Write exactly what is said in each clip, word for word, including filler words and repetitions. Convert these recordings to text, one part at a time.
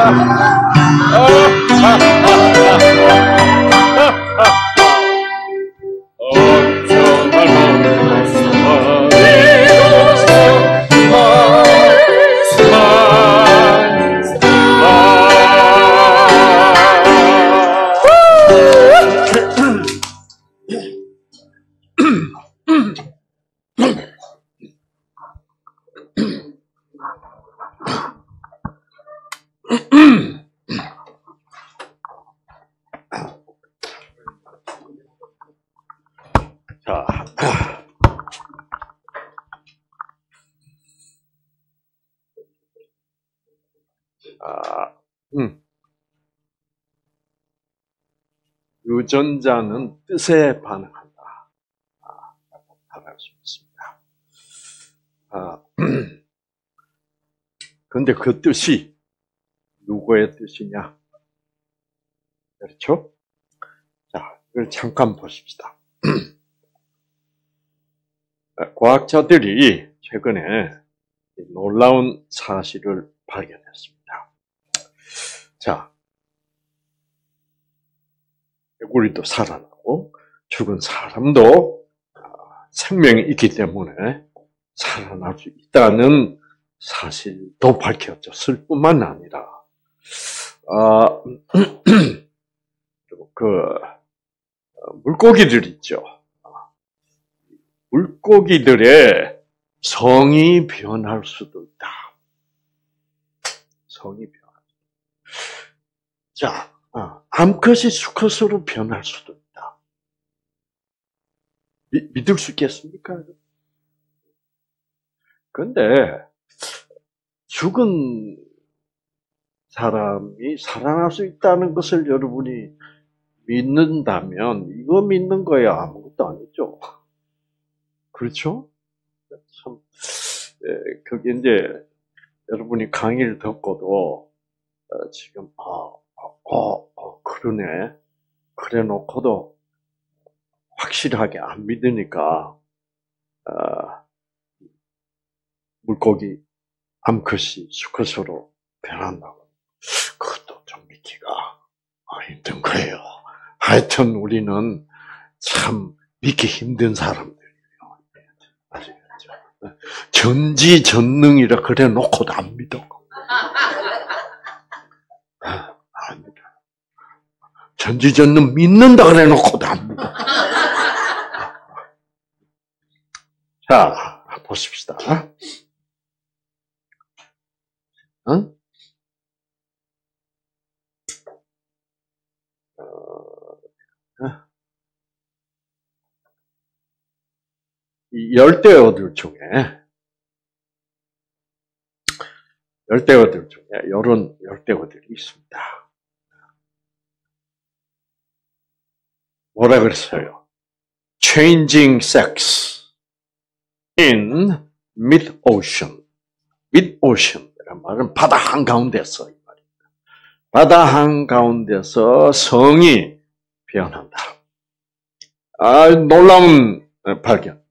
아, 음. 유전자는 뜻에 반응한다. 아, 라고 말할 수 있습니다. 아, 그런데 그 뜻이 누구의 뜻이냐? 그렇죠? 자, 이걸 잠깐 보십시다. 과학자들이 최근에 놀라운 사실을 발견했습니다. 자, 우리도 살아나고 죽은 사람도 생명이 있기 때문에 살아날 수 있다는 사실도 밝혀졌을 뿐만 아니라, 아, 그 물고기들 있죠. 물고기들의 성이 변할 수도 있다. 성이 변할 수도 있다. 자, 어, 암컷이 수컷으로 변할 수도 있다. 미, 믿을 수 있겠습니까? 그런데 죽은 사람이 살아날 수 있다는 것을 여러분이 믿는다면 이거 믿는 거야 아무것도 아니죠. 그렇죠? 참, 예, 그게 이제 여러분이 강의를 듣고도 어, 지금 어, 어, 어, 그러네. 그래 놓고도 확실하게 안 믿으니까 어, 물고기 암컷이 수컷으로 변한다고. 그것도 좀 믿기가 힘든 거예요. 하여튼 우리는 참 믿기 힘든 사람들이에요. 아시겠죠? 전지전능이라 그래 놓고도 안 믿어. 안 믿어. 전지전능 믿는다 그래 놓고도 안 믿어. 자, 보십시다. 응? 이 열대어들 중에, 열대어들 중에 이런 열대어들이 있습니다. 뭐라 그랬어요? Changing sex in mid-ocean. mid-ocean. 이란 말은 바다 한가운데서. 바다 한가운데서 성이 변한다. 아, 놀라운 발견.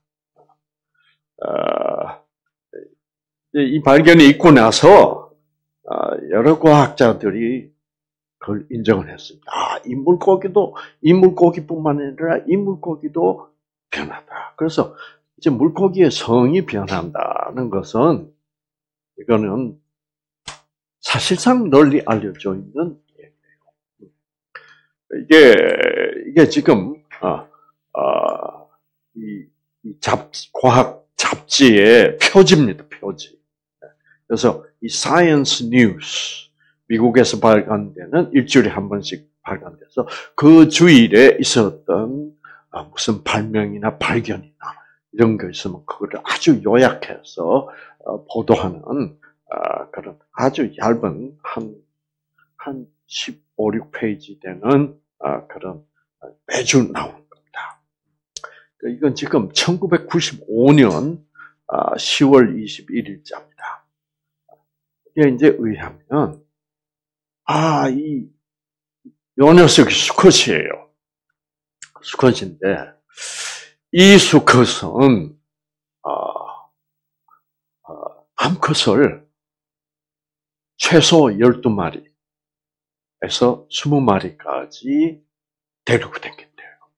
이 발견이 있고 나서 여러 과학자들이 그걸 인정을 했습니다. 아, 이 물고기도, 이 물고기뿐만 아니라 이 물고기도 변하다. 그래서 이제 물고기의 성이 변한다는 것은 이거는 사실상 널리 알려져 있는 얘기예요. 이게, 이게 지금, 어, 어, 이, 이 잡, 과학 잡지의 표지입니다, 표지. 그래서 이 사이언스 뉴스, 미국에서 발간되는 일주일에 한 번씩 발간돼서 그 주일에 있었던 무슨 발명이나 발견이나 이런 거 있으면 그거를 아주 요약해서 보도하는 그런 아주 얇은 한, 한 십오, 육 페이지 되는 그런 매주 나오는 겁니다. 이건 지금 천구백구십오 년 시월 이십일일자입니다. 이게 이제 의하면 아, 이, 요 녀석이 수컷이에요. 수컷인데, 이 수컷은, 어, 어, 암컷을 최소 열두 마리에서 스무 마리까지 데리고 다닌대요.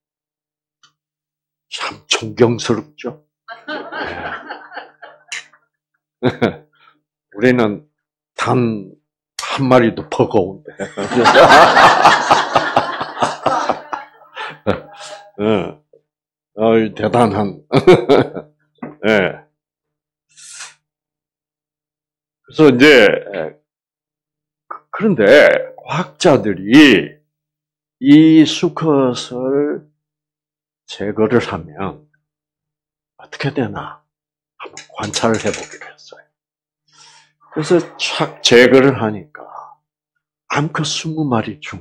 참 존경스럽죠? 네. 우리는 단 한 마리도 버거운데. 네. 어이, 대단한. 네. 그래서 이제, 그런데 과학자들이 이 수컷을 제거를 하면 어떻게 되나 한번 관찰을 해보기로 했어요. 그래서 착 제거를 하니까 암컷 스무 마리 중에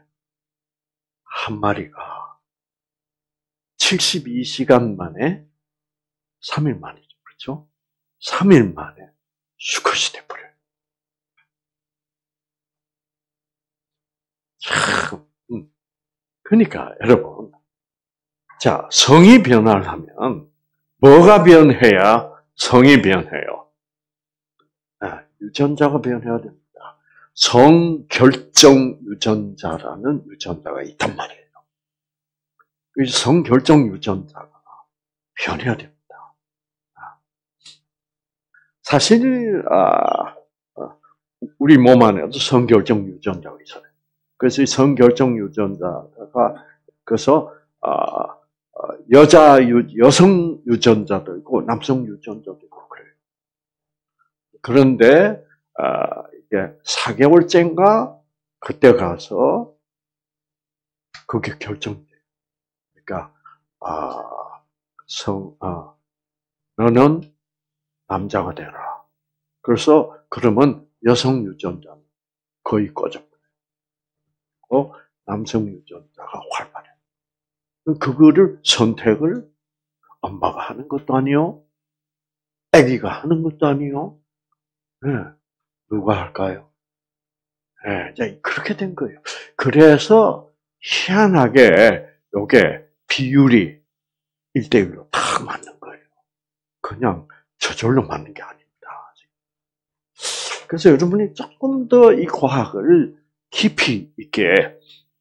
한 마리가 칠십이 시간 만에, 삼 일 만이죠. 그렇죠? 삼 일 만에 수컷이 돼버려요. 참, 음. 그러니까 여러분, 자, 성이 변화를 하면 뭐가 변해야 성이 변해요? 아, 유전자가 변해야 됩니다. 성결정 유전자라는 유전자가 있단 말이에요. 이 성결정 유전자가 변해야 됩니다. 사실 아, 우리 몸 안에도 성결정 유전자가 있어요. 그래서 이 성결정 유전자가 그래서 아, 여자 유, 여성 유전자도 있고 남성 유전자도 있고 그래요. 그런데 아, 이게 사 개월째인가 그때 가서 그게 결정돼요. 그러니까 아, 성, 아, 너는 남자가 되라. 그래서 그러면 여성 유전자는 거의 꺼져버려요. 남성 유전자가 활발해요. 그거를 선택을 엄마가 하는 것도 아니요, 아기가 하는 것도 아니요. 네. 누가 할까요? 네, 이제 그렇게 된 거예요. 그래서 희한하게 요게 비율이 일 대 일로 딱 맞는 거예요. 그냥 저절로 맞는 게 아닙니다. 그래서 여러분이 조금 더 이 과학을 깊이 있게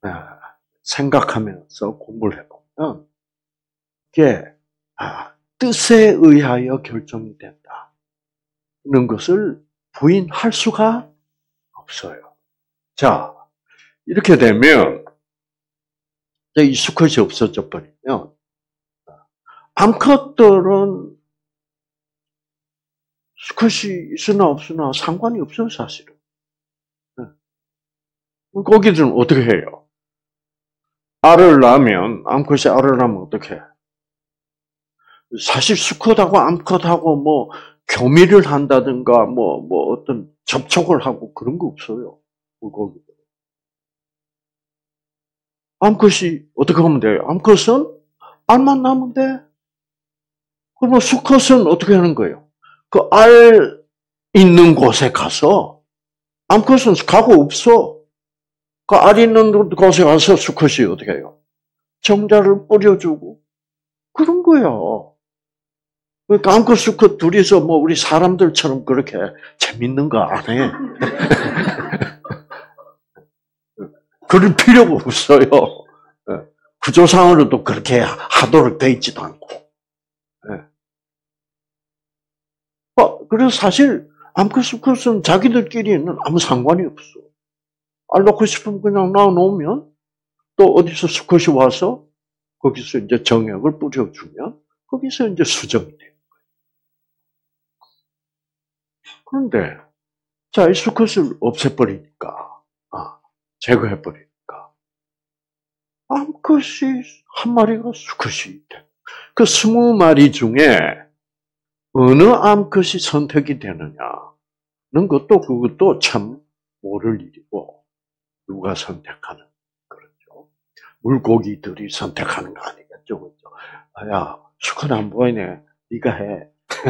생각하면서 공부를 해보면 이게 뜻에 의하여 결정이 된다는 것을 부인할 수가 없어요. 자, 이렇게 되면 이 수컷이 없어져 버리면 암컷들은 수컷이 있으나 없으나 상관이 없어요, 사실은. 거기들은 어떻게 해요? 알을 낳으면, 암컷이 알을 낳으면 어떻게 해? 사실 수컷하고 암컷하고 뭐 교미를 한다든가 뭐, 뭐 어떤 접촉을 하고 그런 거 없어요. 거기들. 암컷이 어떻게 하면 돼요? 암컷은 알만 낳으면 돼. 그러면 수컷은 어떻게 하는 거예요? 그 알 있는 곳에 가서, 암컷은 가고 없어. 그 알 있는 곳에 가서 수컷이 어떻게 해요? 정자를 뿌려주고, 그런 거예요. 그러니까 암컷 수컷 둘이서 뭐 우리 사람들처럼 그렇게 재밌는 거 안 해. 그럴 필요가 없어요. 구조상으로도 그렇게 하도록 돼 있지도 않고. 그래서 사실 암컷 수컷은 자기들끼리는 아무 상관이 없어. 알 낳고 싶으면 그냥 낳아놓으면 또 어디서 수컷이 와서 거기서 이제 정액을 뿌려주면 거기서 이제 수정이 돼요. 그런데 자, 이 수컷을 없애버리니까, 아, 제거해버리니까 암컷이 한 마리가 수컷이 돼. 그 스무 마리 중에 어느 암컷이 선택이 되느냐는 것도 그것도 참 모를 일이고 누가 선택하는 그렇죠. 물고기들이 선택하는 거 아니겠죠, 그렇죠? 야, 수컷 안 보이네. 네가 해.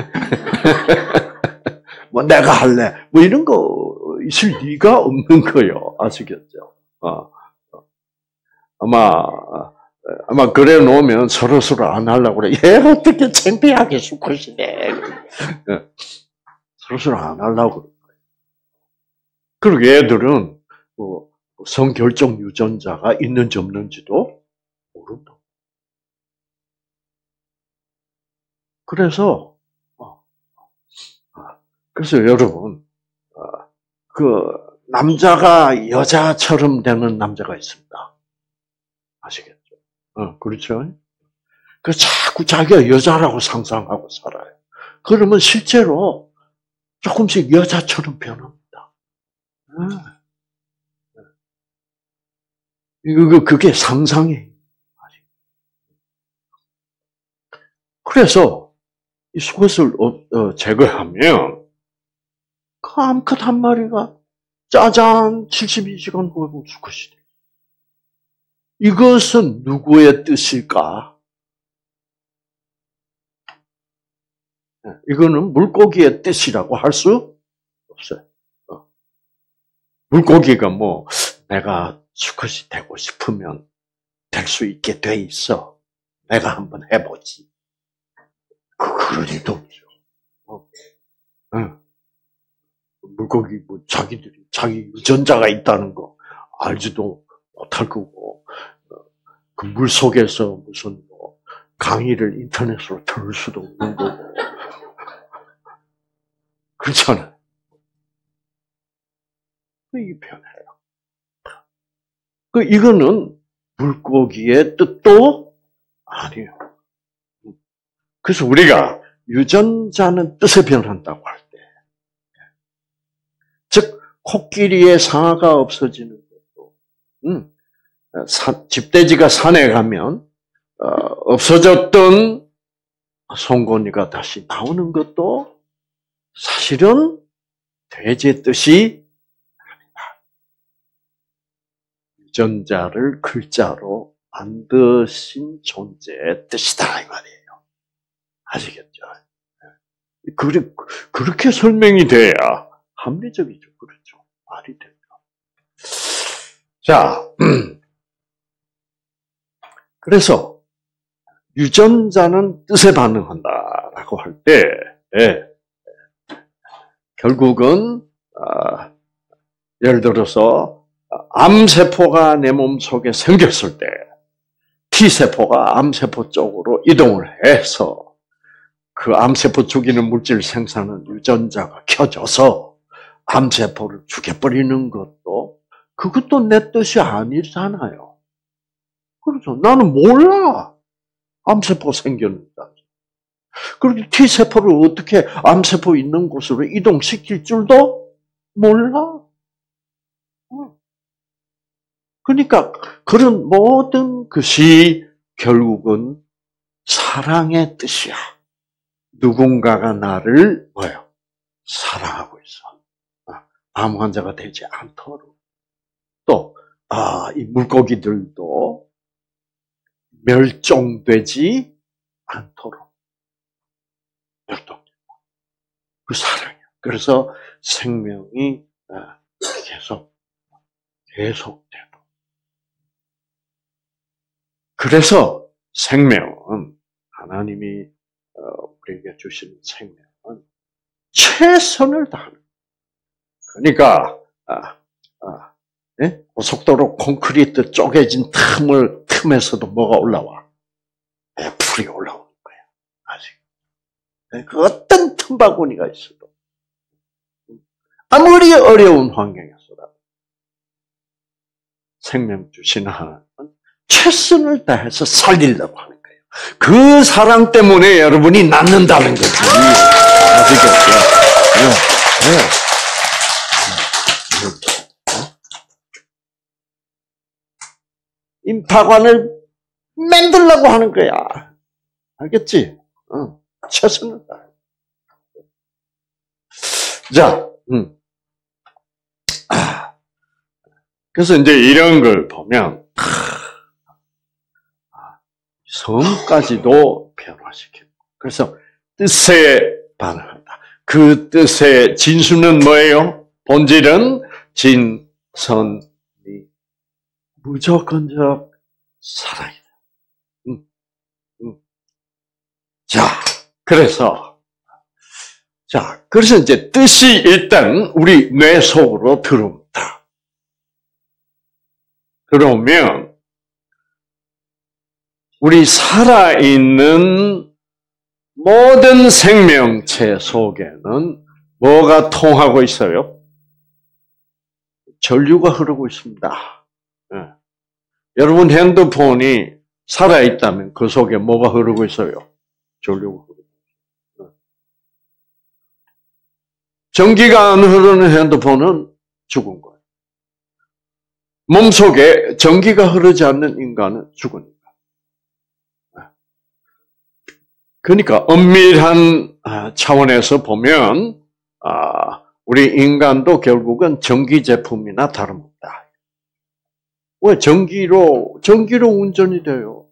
뭐 내가 할래. 뭐 이런 거 있을 리가 없는 거예요. 아시겠죠? 어. 아마 아마 그래 놓으면 서로 서로 안 하려고 그래. 얘 어떻게 창피하게 수컷이네. 서로 서로 안 하려고 그래. 그리고 얘들은 뭐 성결정 유전자가 있는지 없는지도 모른다. 그래서 그래서 여러분 그 남자가 여자처럼 되는 남자가 있습니다. 아시겠죠? 어, 그렇죠? 그 자꾸 자기가 여자라고 상상하고 살아요. 그러면 실제로 조금씩 여자처럼 변합니다. 이거 그게 상상이에요. 그래서 이 속옷을 제거하면 그 암컷 한 마리가 짜잔 칠십이 시간 후에 보면 수컷이 돼. 이것은 누구의 뜻일까? 이거는 물고기의 뜻이라고 할 수 없어요. 물고기가 뭐 내가 수컷이 되고 싶으면 될 수 있게 돼 있어. 내가 한번 해보지. 그럴 리도 없죠. 어. 응. 물고기 뭐 자기들이 자기 유전자가 있다는 거 알지도 못할 거고 그 물 속에서 무슨 뭐 강의를 인터넷으로 들을 수도 없는 거고 그렇잖아요. 이게 변해요. 그 이거는 물고기의 뜻도 아니에요. 그래서 우리가 유전자는 뜻에 변한다고 할 때, 즉 코끼리의 상아가 없어지는 것도, 음, 산, 집돼지가 산에 가면 어, 없어졌던 송곳니가 다시 나오는 것도 사실은 돼지의 뜻이 아니다. 유전자를 글자로 만드신 존재의 뜻이다 이 말이에요. 아시겠죠? 그렇게 설명이 돼야 합리적이죠. 그렇죠. 말이 됩니다. 자, 그래서 유전자는 뜻에 반응한다라고 할 때, 예, 결국은 아, 예를 들어서 암세포가 내 몸속에 생겼을 때 T세포가 암세포 쪽으로 이동을 해서 그 암세포 죽이는 물질 생산은 유전자가 켜져서 암세포를 죽여버리는 것도 그것도 내 뜻이 아니잖아요. 그렇죠. 나는 몰라. 암세포 생겼는지. 그리고 T세포를 어떻게 암세포 있는 곳으로 이동시킬 줄도 몰라. 그러니까 그런 모든 것이 결국은 사랑의 뜻이야. 누군가가 나를 뭐요? 사랑하고 있어. 암 환자가 되지 않도록. 또, 아, 이 물고기들도 멸종되지 않도록. 멸종되고. 그 사랑이야. 그래서 생명이 계속, 계속되고. 그래서 생명은 하나님이 우리에게 주시는 생명은 최선을 다하는. 그러니까 아, 아, 예? 고속도로 콘크리트 쪼개진 틈을 틈에서도 뭐가 올라와? 예, 풀이 올라오는 거야. 아직 예, 그 어떤 틈바구니가 있어도 아무리 어려운 환경에서라도 생명 주시는 하나님은 최선을 다해서 살리려고 하는 거예요. 그 사랑 때문에 여러분이 낫는다는 거지. 아시겠죠? 네. 네. 임파관을 만들려고 하는 거야. 알겠지? 응. 최선을 다해. 자, 음. 아. 그래서 이제 이런 걸 보면, 성까지도 변화시키고. 그래서 뜻에 반응한다. 그 뜻의 진수는 뭐예요? 본질은 진, 선, 미. 무조건적 사랑이다. 음, 음. 자, 그래서 자, 그래서 이제 뜻이 일단 우리 뇌 속으로 들어옵니다. 들어오면 우리 살아있는 모든 생명체 속에는 뭐가 통하고 있어요? 전류가 흐르고 있습니다. 네. 여러분 핸드폰이 살아있다면 그 속에 뭐가 흐르고 있어요? 전류가 흐르고 있어요. 네. 전기가 안 흐르는 핸드폰은 죽은 거예요. 몸속에 전기가 흐르지 않는 인간은 죽은 그러니까 엄밀한 차원에서 보면 우리 인간도 결국은 전기 제품이나 다름없다. 왜 전기로 전기로 운전이 돼요?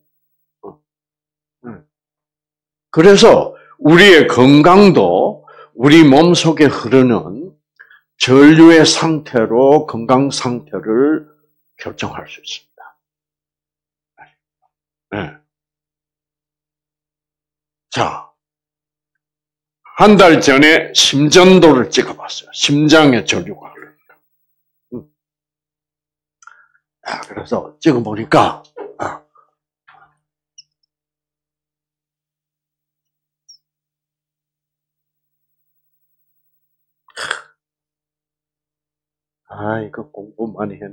그래서 우리의 건강도 우리 몸 속에 흐르는 전류의 상태로 건강 상태를 결정할 수 있습니다. 네. 자, 한 달 전에 심전도를 찍어봤어요. 심장에 전류가 흐르니까. 음. 아, 그래서 찍어보니까, 아, 아, 이거 공부 많이 했네.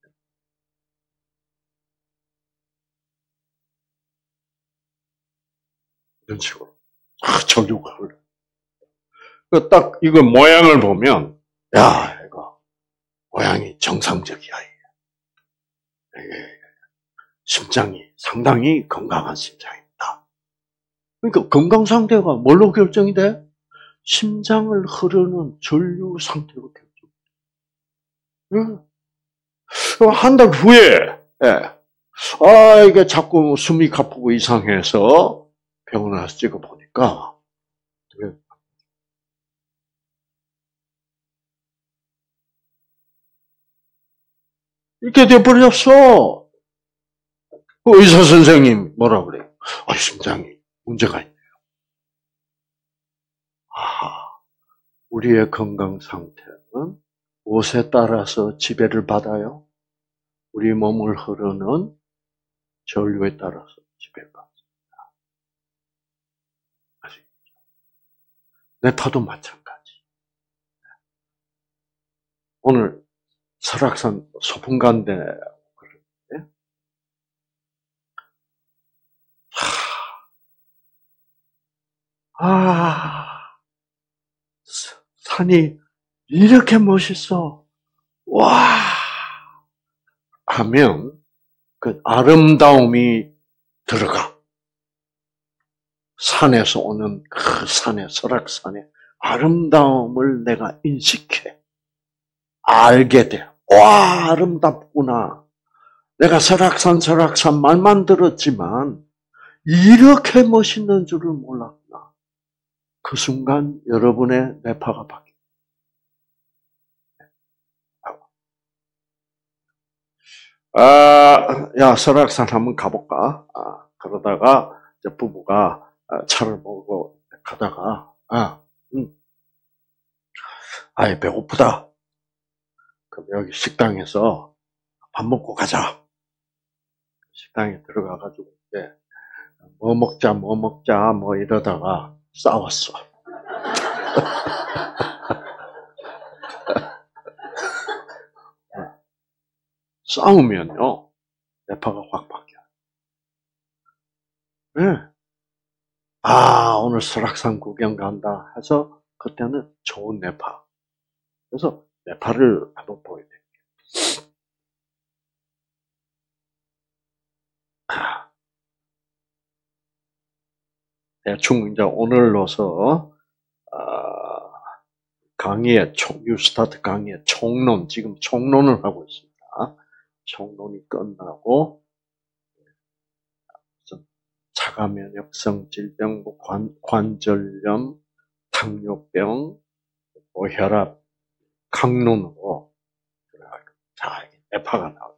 이런 식으로. 아, 전류가 흘러. 딱, 이거 모양을 보면, 야, 이거, 모양이 정상적이야. 이게. 심장이 상당히 건강한 심장이다. 그러니까 건강 상태가 뭘로 결정이 돼? 심장을 흐르는 전류 상태로 결정이 돼. 한 달 후에, 예. 아, 이게 자꾸 숨이 가쁘고 이상해서 병원에 가서 찍어보니까, 이렇게 돼버렸어. 그 의사 선생님 뭐라 그래요? 아, 심장이 문제가 있네요. 아, 우리의 건강 상태는 무엇에 따라서 지배를 받아요? 우리 몸을 흐르는 전류에 따라서 지배를 받습니다. 아시겠죠? 뇌파도 마찬가지. 오늘 설악산 소풍간대 그러는데, 아, 산이 이렇게 멋있어. 와! 하면 그 아름다움이 들어가. 산에서 오는 그 산의 설악산의 아름다움을 내가 인식해. 알게 돼. 와, 아름답구나. 내가 설악산, 설악산 말만 들었지만 이렇게 멋있는 줄을 몰랐구나. 그 순간 여러분의 뇌파가 바뀌어요. 아, 야, 설악산 한번 가볼까? 아, 그러다가 이제 부부가 차를 몰고 가다가, 아, 음, 아예 배고프다. 그럼 여기 식당에서 밥 먹고 가자. 식당에 들어가가지고 이제 뭐 먹자, 뭐 먹자, 뭐 이러다가 싸웠어. 싸우면요, 뇌파가 확 바뀌어요. 네. 아, 오늘 설악산 구경 간다 해서 그때는 좋은 뇌파. 그래서 뇌파를 한번 보여야 돼요. 대충 이제 오늘로서 강의의 총, 뉴스타트 강의의 총론, 지금 총론을 하고 있습니다. 총론이 끝나고 자가면역성 질병, 관, 관절염, 당뇨병, 고혈압, 강론으로 자, 뇌파가 나오죠.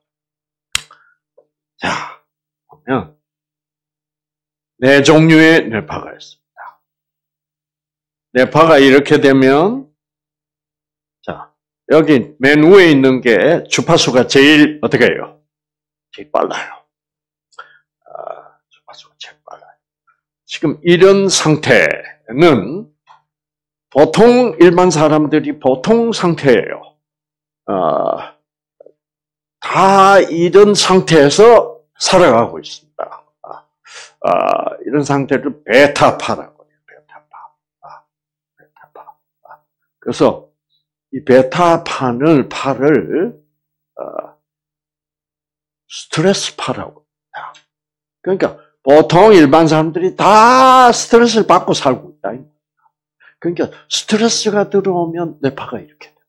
자, 보면 네 종류의 뇌파가 있습니다. 뇌파가 이렇게 되면, 자, 여기 맨 위에 있는 게 주파수가 제일 어떻게 해요? 제일 빨라요. 아, 주파수가 제일 빨라요. 지금 이런 상태는 보통 일반 사람들이 보통 상태예요. 아, 다 이런 상태에서 살아가고 있습니다. 아, 아, 이런 상태를 베타파라고 해요. 베타파. 아, 베타파. 아, 그래서 이 베타파를 파를 어, 스트레스파라고 해요. 그러니까 보통 일반 사람들이 다 스트레스를 받고 살고 있다. 그러니까 스트레스가 들어오면 뇌파가 이렇게 돼.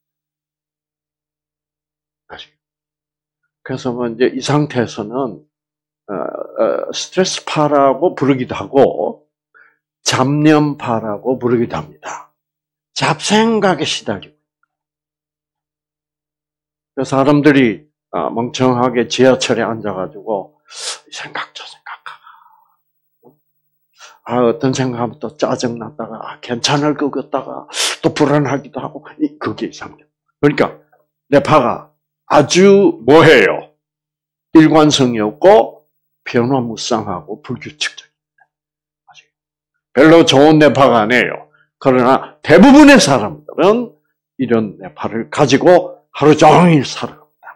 그래서 뭐 이제 이 상태에서는 어, 어, 스트레스파라고 부르기도 하고 잡념파라고 부르기도 합니다. 잡생각에 시달리고. 그래서 사람들이 멍청하게 지하철에 앉아가지고 생각 저 생각하가. 아, 어떤 생각하면 또 짜증났다가 아, 괜찮을 것 같다가 또 불안하기도 하고 그게 이상해요. 그러니까 뇌파가 아주 뭐해요? 일관성이 없고 변화무쌍하고 불규칙적입니다. 별로 좋은 뇌파가 아니에요. 그러나 대부분의 사람들은 이런 뇌파를 가지고 하루 종일 살아갑니다.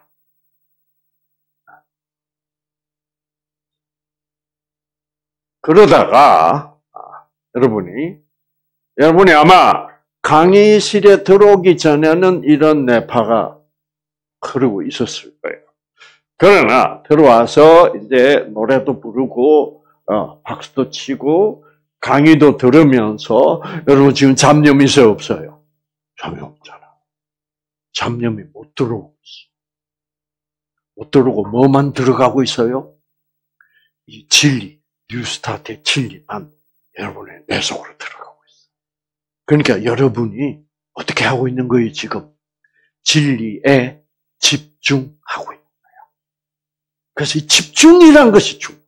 그러다가 여러분이 여러분이 아마 강의실에 들어오기 전에는 이런 뇌파가 흐르고 있었을 거예요. 그러나 들어와서 이제 노래도 부르고 어, 박수도 치고 강의도 들으면서 여러분 지금 잡념이 있어요, 없어요? 잡념 없잖아. 잡념이 못 들어오고 있어. 못 들어오고 뭐만 들어가고 있어요? 이 진리, 뉴스타트의 진리만 여러분의 뇌 속으로 들어가고 있어. 그러니까 여러분이 어떻게 하고 있는 거예요, 지금? 진리에 집중하고 있는 거예요. 그래서 이 집중이란 것이 중요해요.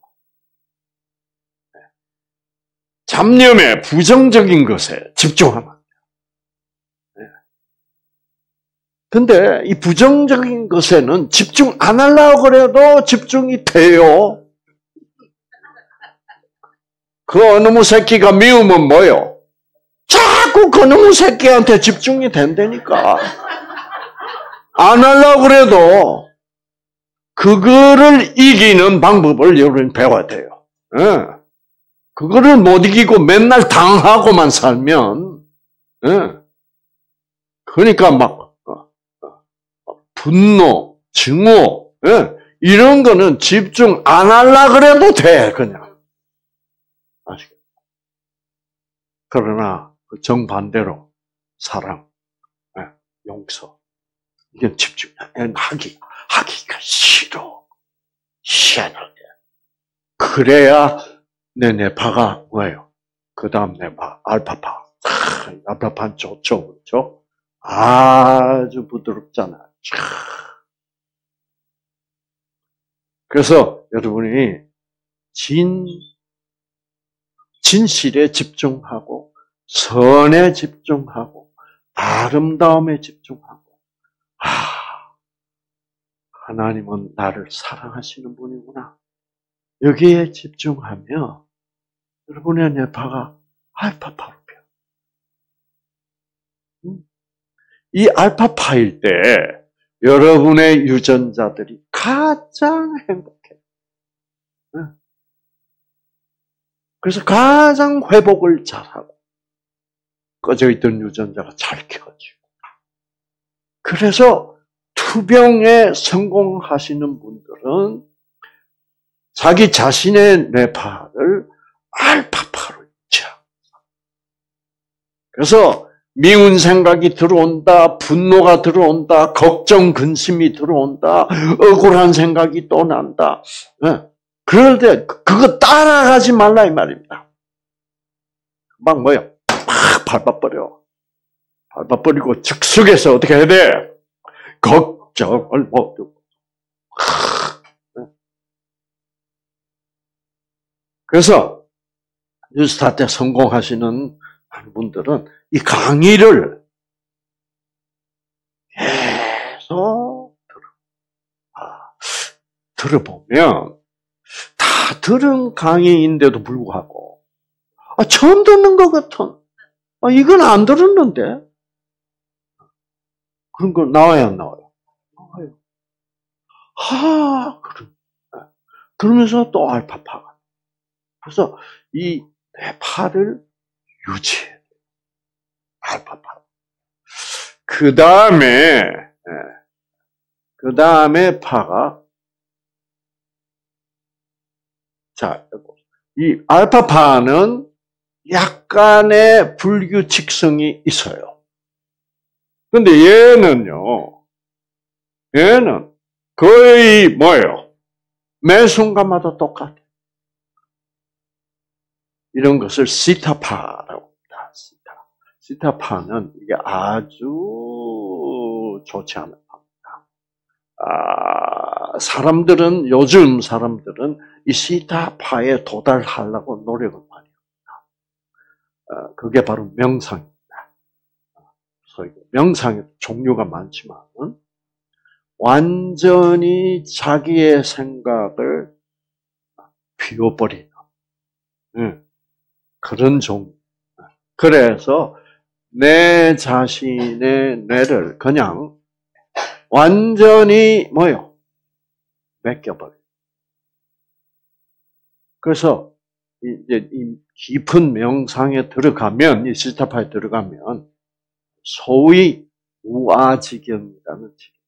잡념의 부정적인 것에 집중하면 근데 이 부정적인 것에는 집중 안 하려고 그래도 집중이 돼요. 그 어느 새끼가 미우면 뭐요? 자꾸 그놈의 새끼한테 집중이 된다니까. 안 하려고 그래도 그거를 이기는 방법을 여러분이 배워야 돼요. 네. 그거를 못 이기고 맨날 당하고만 살면 네. 그러니까 막 분노, 증오 네. 이런 거는 집중 안 하려고 그래도 돼 그냥. 아시겠죠? 그러나 정반대로 사랑, 네. 용서 이건 집중 하기 하기가 싫어. 희한하게. 그래야 내 뇌파가 뭐예요? 그 다음 뇌파, 알파파. 알파파는 좋죠, 그렇죠? 아주 부드럽잖아요. 그래서 여러분이 진, 진실에 집중하고, 선에 집중하고, 아름다움에 집중하고, 아, 하나님은 나를 사랑하시는 분이구나. 여기에 집중하며 여러분의 뇌파가 알파파로 변해요. 이 알파파일 때 여러분의 유전자들이 가장 행복해요. 그래서 가장 회복을 잘하고 꺼져있던 유전자가 잘 켜지고 그래서 투병에 성공하시는 분들은 자기 자신의 뇌파를 알파파로 유지하고 그래서 미운 생각이 들어온다, 분노가 들어온다, 걱정, 근심이 들어온다, 억울한 생각이 또 난다. 그럴 때 그거 따라가지 말라 이 말입니다. 막 뭐요? 막 밟아버려. 밟아버리고 즉석에서 어떻게 해야 돼? 걱정을 못 두고. 그래서 뉴스타트에 성공하시는 분들은 이 강의를 계속 들어. 아, 들어보면 다 들은 강의인데도 불구하고 아, 처음 듣는 것 같은 아, 이건 안 들었는데 그런 거 나와요, 안 나와요? 나와요. 하, 그럼. 그러면서 또 알파파가. 그래서 이 뇌파를 유지해. 알파파. 그 다음에, 그 다음에 파가, 자, 이 알파파는 약간의 불규칙성이 있어요. 근데 얘는요, 얘는 거의 뭐예요? 매 순간마다 똑같아. 이런 것을 시타파라고 합니다. 시타. 시타파는 이게 아주 좋지 않은 파입니다. 아, 사람들은, 요즘 사람들은 이 시타파에 도달하려고 노력을 많이 합니다. 아, 그게 바로 명상입니다. 그래서 명상의 종류가 많지만, 완전히 자기의 생각을 비워버리는, 그런 종류. 그래서 내 자신의 뇌를 그냥 완전히 뭐요? 맡겨버려. 그래서 이제 이 깊은 명상에 들어가면, 이 시타파에 들어가면 소위 우아지경이라는 지경.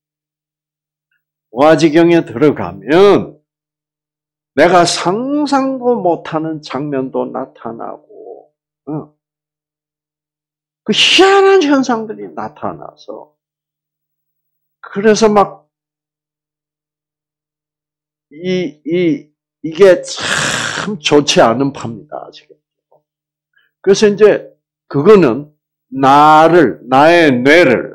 우아지경에 들어가면 내가 상상도 못하는 장면도 나타나고, 어. 그 희한한 현상들이 나타나서, 그래서 막, 이, 이, 이게 참 좋지 않은 파입니다, 지금. 그래서 이제, 그거는 나를, 나의 뇌를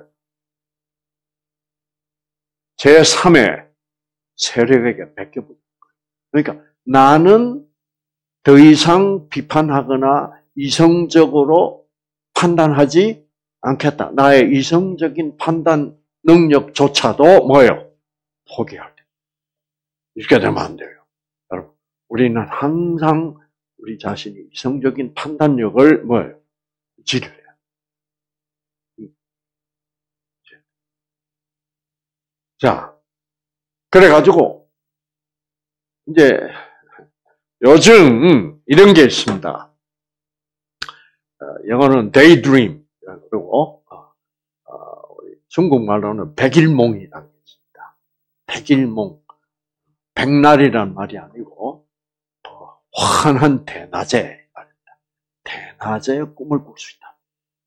제삼의 세력에게 뺏겨버린 거예요. 그러니까 나는 더 이상 비판하거나 이성적으로 판단하지 않겠다. 나의 이성적인 판단 능력조차도 뭐예요? 포기할 때. 이렇게 되면 안 돼요. 여러분, 우리는 항상 우리 자신이 이성적인 판단력을 뭐예요? 지려야 해요. 자, 그래가지고, 이제, 요즘, 이런 게 있습니다. 영어는 daydream, 그리고, 중국말로는 백일몽이라는 게 있습니다. 백일몽. 백날이란 말이 아니고, 환한 대낮에, 대낮에 꿈을 꿀 수 있다.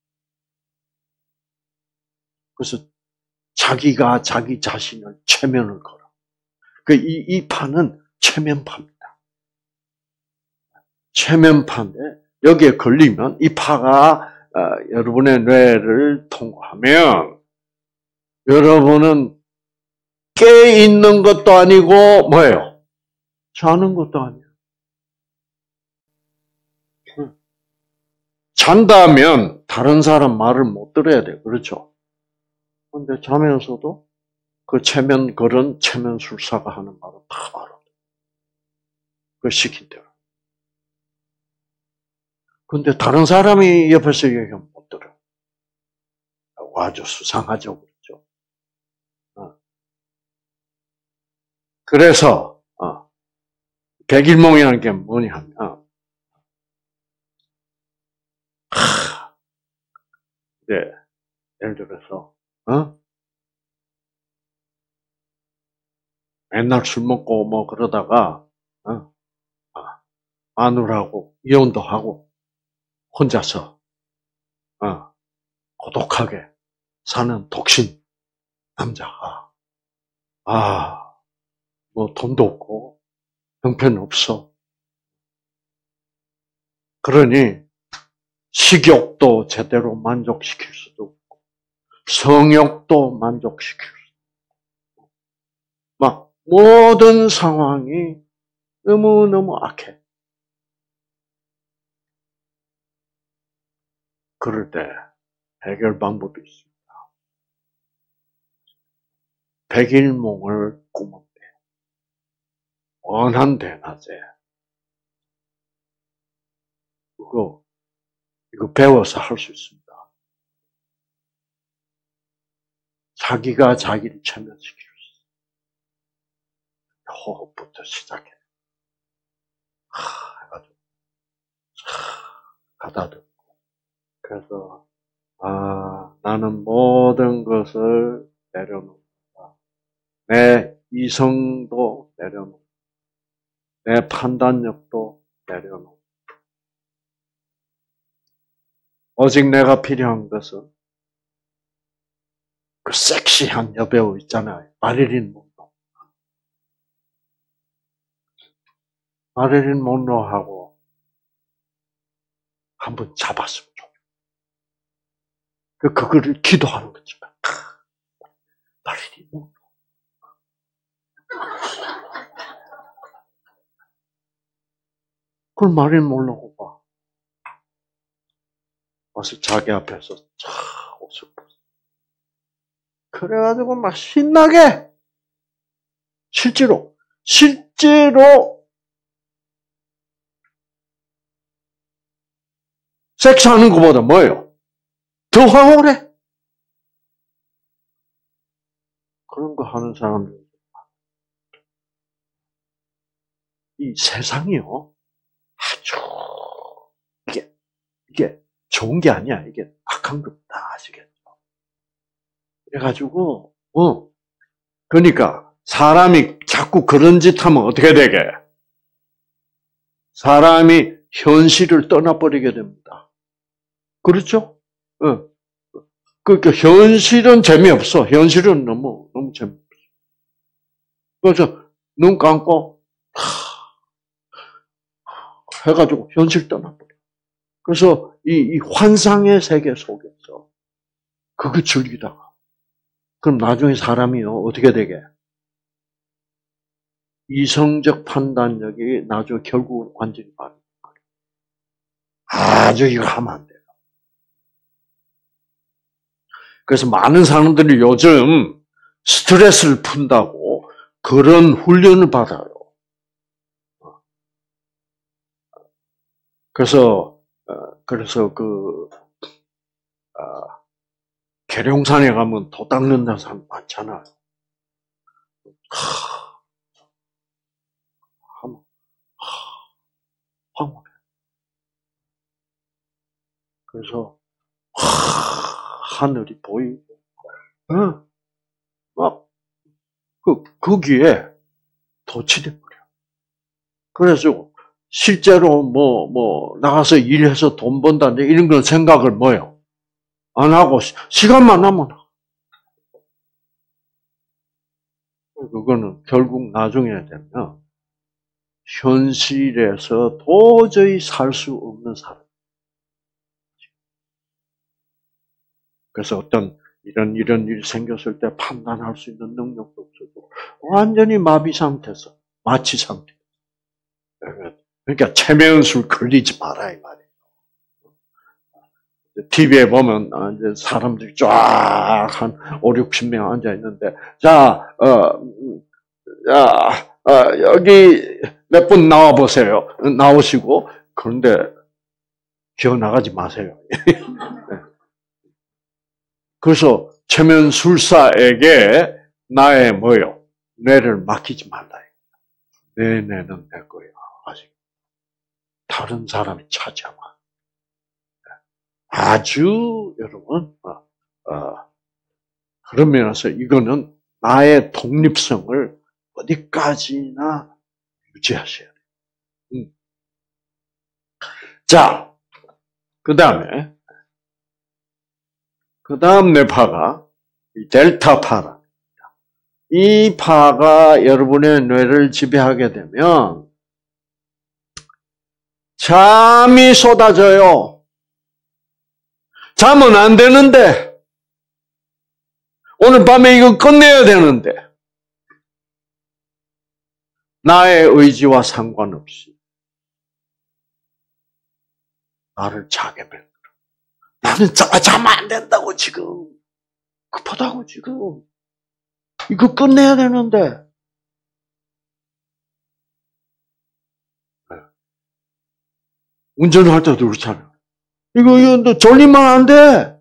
그래서 자기가 자기 자신을 최면을 걸어. 그, 이, 이 파는 최면파입니다. 최면파인데, 여기에 걸리면, 이 파가, 어, 여러분의 뇌를 통과하면, 여러분은 깨 있는 것도 아니고, 뭐예요? 자는 것도 아니에요. 잔다면, 다른 사람 말을 못 들어야 돼. 그렇죠? 근데 자면서도, 그 체면 걸은 체면술사가 하는 말은 다 알아. 그 시킨 대로. 근데 다른 사람이 옆에서 얘기하면 못 들어. 아주 수상하죠, 그렇죠? 어. 그래서 어, 백일몽이라는 게 뭐냐 하면, 어. 하, 네, 예를 들어서, 어? 맨날 술 먹고 뭐 그러다가, 어? 마누라하고 이혼도 하고 혼자서 어, 고독하게 사는 독신 남자가, 아, 뭐 돈도 없고 형편없어. 그러니 식욕도 제대로 만족시킬 수도 없고 성욕도 만족시킬 수도 없고 막 모든 상황이 너무너무 악해. 그럴 때 해결 방법이 있습니다. 백일몽을 꾸면 돼. 원한 대낮에. 그거, 이거 배워서 할 수 있습니다. 자기가 자기를 최면시킬 수 있어요. 호흡부터 시작해. 하, 해가지고, 하, 가다듬고. 그래서, 아, 나는 모든 것을 내려놓는다. 내 이성도 내려놓는다. 내 판단력도 내려놓는다. 오직 내가 필요한 것은 그 섹시한 여배우 있잖아요. 마릴린 monroe. 마릴린 monroe하고 한번 잡았으면 좋겠어요. 그거를 기도하는 거지. 마릴린 monroe. 그걸 마릴린 monroe가 봐. 와서 자기 앞에서 쫙 옷을 벗어. 그래가지고 막 신나게 실제로 실제로 섹스하는 것보다 뭐예요? 더 황홀해. 그런 거 하는 사람들 이 세상이요 아주 이게 이게 좋은 게 아니야. 이게 악한 겁니다. 아시겠죠? 그래가지고, 어. 그러니까, 사람이 자꾸 그런 짓 하면 어떻게 되게? 사람이 현실을 떠나버리게 됩니다. 그렇죠? 어. 그러니까, 현실은 재미없어. 현실은 너무, 너무 재미없어. 그래서, 눈 감고, 하, 해가지고, 현실 떠나버려. 그래서, 이, 이 환상의 세계 속에서, 그거 즐기다가, 그럼 나중에 사람이요, 어떻게 되게? 이성적 판단력이 나중에 결국은 완전히 바뀌는 거예요. 아주 이거 하면 안 돼요. 그래서 많은 사람들이 요즘 스트레스를 푼다고 그런 훈련을 받아요. 그래서, 그래서 그, 계룡산에 가면 도 닦는다는 사람 많잖아요. 하, 하면, 하, 황홀해. 그래서, 하, 하늘이 보이고, 어, 막, 그, 거기에 도취돼버려. 그래서, 실제로 뭐, 뭐, 나가서 일해서 돈 번다, 이런 건 생각을 뭐요? 안 하고, 시간만 나면. 그거는 결국 나중에 되면, 현실에서 도저히 살 수 없는 사람. 그래서 어떤 이런 이런 일이 생겼을 때 판단할 수 있는 능력도 없어도 완전히 마비 상태에서 마취 상태. 그러니까 최면술 걸리지 마라 이 말이에요. 티비에 보면 이제 사람들이 쫙 한 오륙십 명 앉아 있는데 자, 어, 자, 어, 여기 몇 분 나와 보세요. 나오시고 그런데 기어 나가지 마세요. 그래서 최면술사에게 나의 뭐요? 뇌를 맡기지 말라. 내 뇌는 내 거야. 아직 다른 사람이 차지하면 아주 여러분 어, 어, 그런 면에서 이거는 나의 독립성을 어디까지나 유지하셔야 돼요. 음. 자, 그 다음에 그 다음 뇌파가 델타 파라. 이 파가 여러분의 뇌를 지배하게 되면 잠이 쏟아져요. 잠은 안 되는데 오늘 밤에 이거 끝내야 되는데 나의 의지와 상관없이 나를 자게 만들어. 나는 자면 안 된다고 지금. 급하다고 지금. 이거 끝내야 되는데. 운전할 때도 그렇잖아요. 이거, 이거, 너 졸리면 안 돼.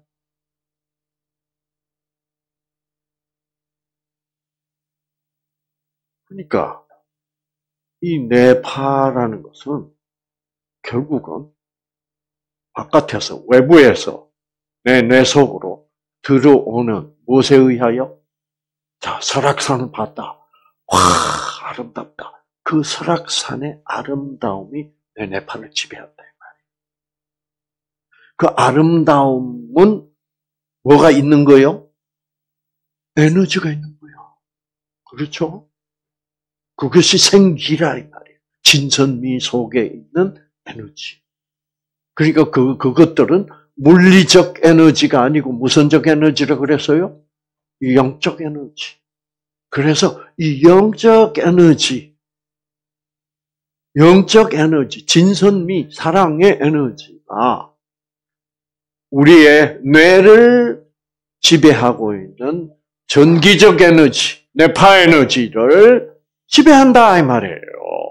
그러니까, 이 뇌파라는 것은 결국은 바깥에서, 외부에서 내 뇌 속으로 들어오는 무엇에 의하여? 자, 설악산을 봤다. 와, 아름답다. 그 설악산의 아름다움이 내 뇌파를 지배한다. 이 말이에요. 그 아름다움은 뭐가 있는 거예요? 에너지가 있는 거예요. 그렇죠? 그것이 생기라 이 말이에요. 진선미 속에 있는 에너지. 그러니까 그, 그것들은 물리적 에너지가 아니고 무선적 에너지라 그랬어요? 영적 에너지. 그래서 이 영적 에너지, 영적 에너지, 진선미, 사랑의 에너지가 우리의 뇌를 지배하고 있는 전기적 에너지, 뇌파 에너지를 지배한다 이 말이에요.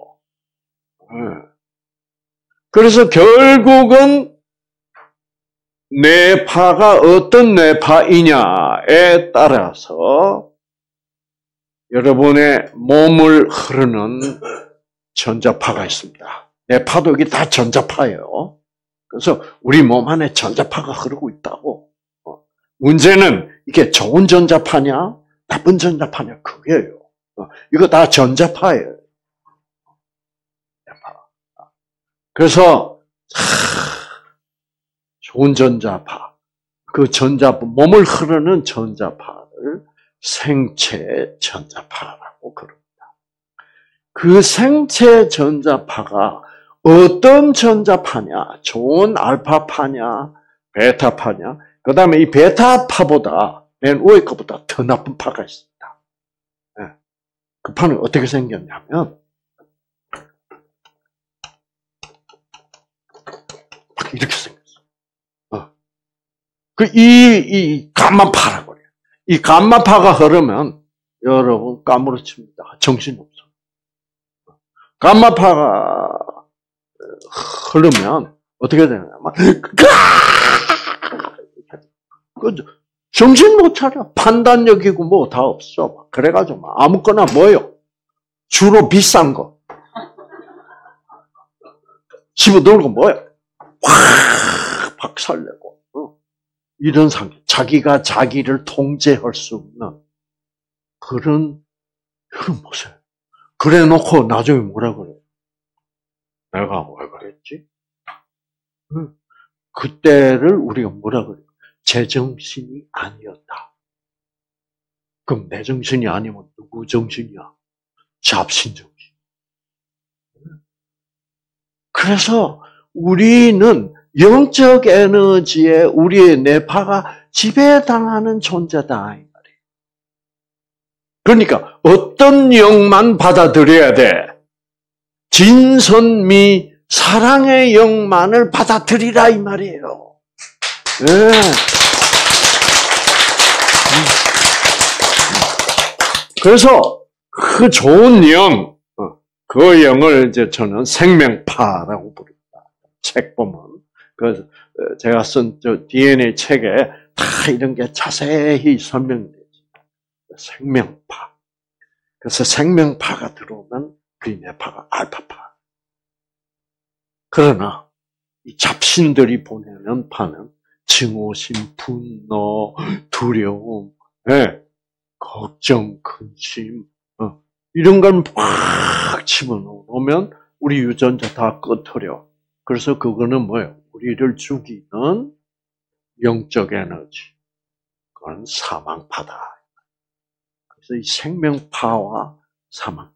그래서 결국은 뇌파가 어떤 뇌파이냐에 따라서 여러분의 몸을 흐르는 전자파가 있습니다. 뇌파도 이게 다 전자파예요. 그래서 우리 몸 안에 전자파가 흐르고 있다고. 문제는 이게 좋은 전자파냐, 나쁜 전자파냐 그게요. 이거 다 전자파예요. 그래서 좋은 전자파, 그 전자파, 몸을 흐르는 전자파를 생체 전자파라고 그럽니다. 그 생체 전자파가 어떤 전자파냐, 좋은 알파파냐, 베타파냐, 그 다음에 이 베타파보다, 맨 위에 것보다 더 나쁜 파가 있습니다. 그 파는 어떻게 생겼냐면, 이렇게 생겼어. 어. 그, 이, 이, 감마파라고 그래요. 이 감마파가 흐르면, 여러분, 까무러칩니다. 정신없어. 감마파가 흐르면, 어떻게 되냐면, 정신 못 차려. 판단력이고 뭐 다 없어. 그래가지고, 아무거나 뭐요? 주로 비싼 거. 집어 넣고 뭐요? 확 박살내고 어. 이런 상태, 자기가 자기를 통제할 수 없는 그런 그런 모습. 그래놓고 나중에 뭐라 그래? 내가 왜 그랬지? 응. 그때를 우리가 뭐라 그래? 제정신이 아니었다. 그럼 내 정신이 아니면 누구 정신이야? 잡신 정신. 그래서 우리는 영적 에너지에 우리의 뇌파가 지배당하는 존재다 이 말이에요. 그러니까 어떤 영만 받아들여야 돼? 진선미 사랑의 영만을 받아들이라 이 말이에요. 네. 그래서 그 좋은 영, 그 영을 이제 저는 생명파라고 부릅니다. 책 보면. 그래서 제가 쓴 저 디엔에이 책에 다 이런 게 자세히 설명되어 있습니다. 생명파. 그래서 생명파가 들어오면 그 뇌파가 알파파. 그러나 이 잡신들이 보내는 파는 증오심, 분노, 두려움, 네, 걱정, 근심, 어, 이런 걸 막 집어넣으면 우리 유전자 다 꺼트려. 그래서 그거는 뭐예요? 우리를 죽이는 영적 에너지. 그건 사망파다. 그래서 이 생명파와 사망파.